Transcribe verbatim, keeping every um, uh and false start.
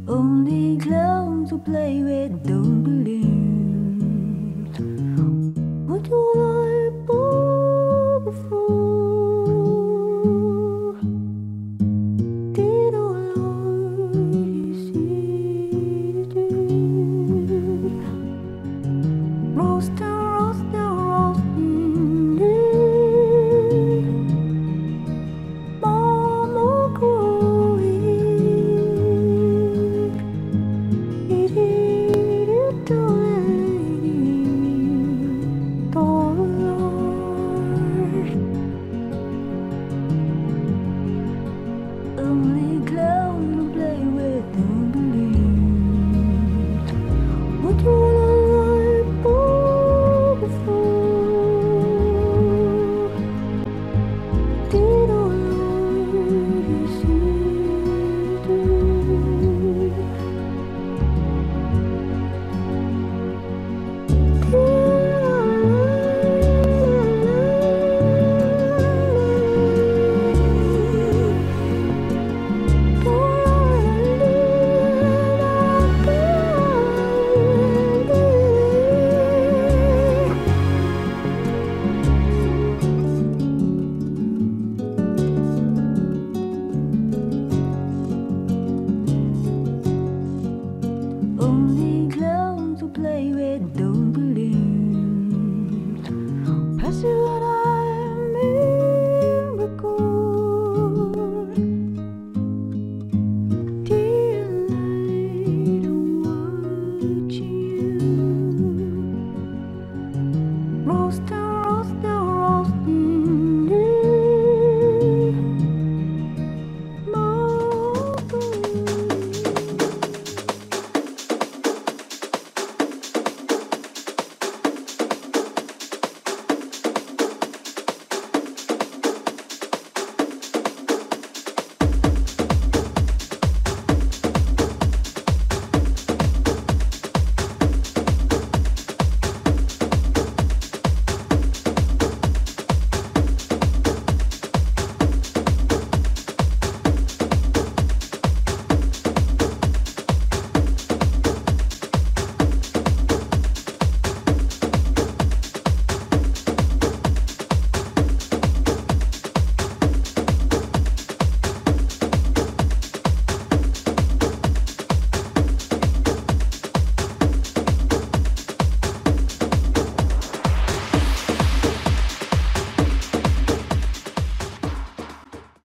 Only clowns who play with don't believe. What you like before? Did all you see the truth? Roast and roast and roasting it. Mama growing. It is the lady, the Lord. Only